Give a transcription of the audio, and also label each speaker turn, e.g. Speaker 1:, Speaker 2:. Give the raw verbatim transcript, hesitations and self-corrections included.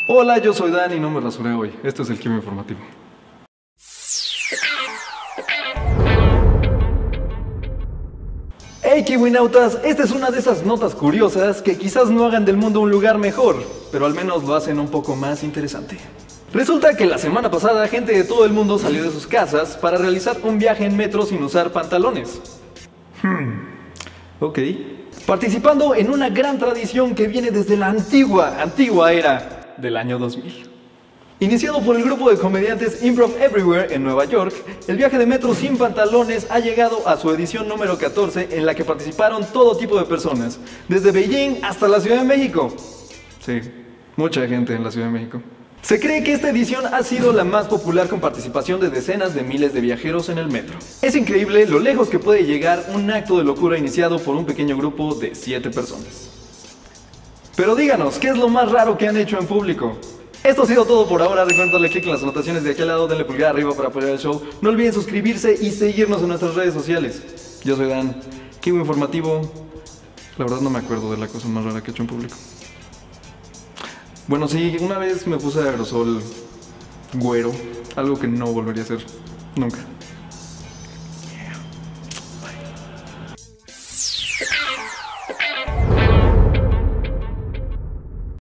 Speaker 1: Hola, yo soy Dan y no me rasuré hoy. Este es el Kiwi Informativo. Hey Kiwinautas, esta es una de esas notas curiosas que quizás no hagan del mundo un lugar mejor, pero al menos lo hacen un poco más interesante. Resulta que la semana pasada gente de todo el mundo salió de sus casas para realizar un viaje en metro sin usar pantalones. Hmm, ok. Participando en una gran tradición que viene desde la antigua, antigua era del año dos mil. Iniciado por el grupo de comediantes Improv Everywhere en Nueva York, el viaje de metro sin pantalones ha llegado a su edición número catorce, en la que participaron todo tipo de personas, desde Beijing hasta la Ciudad de México. Sí, mucha gente en la Ciudad de México. Se cree que esta edición ha sido la más popular, con participación de decenas de miles de viajeros en el metro. Es increíble lo lejos que puede llegar un acto de locura iniciado por un pequeño grupo de siete personas. Pero díganos, ¿qué es lo más raro que han hecho en público? Esto ha sido todo por ahora. Recuerden darle click en las anotaciones de aquí al lado, denle pulgar arriba para apoyar el show. No olviden suscribirse y seguirnos en nuestras redes sociales. Yo soy Dan, Kiwi Informativo. La verdad no me acuerdo de la cosa más rara que he hecho en público. Bueno, sí, una vez me puse aerosol güero, algo que no volvería a hacer nunca.